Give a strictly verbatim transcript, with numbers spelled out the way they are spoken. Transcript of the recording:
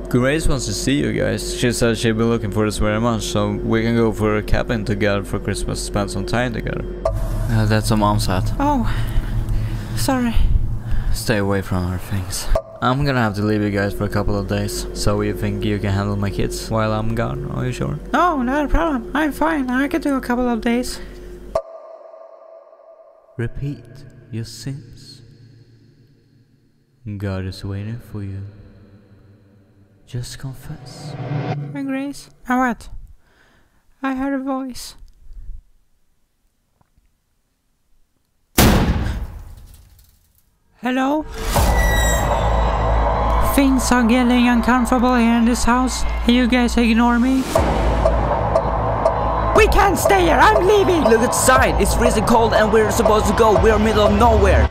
Grace wants to see you guys. She said she'd been looking for this very much, so we can go for a cabin together for Christmas, spend some time together. Uh, that's what Mom said. Oh, sorry. Stay away from her things. I'm gonna have to leave you guys for a couple of days. So you think you can handle my kids while I'm gone? Are you sure? No, not a problem. I'm fine. I can do a couple of days. Repeat your sins. God is waiting for you. Just confess. Hi, Grace. Oh, what? I heard a voice. Hello? Things are getting uncomfortable here in this house. You guys ignore me. We can't stay here. I'm leaving. Look outside. It's freezing cold and we're supposed to go. We're middle of nowhere.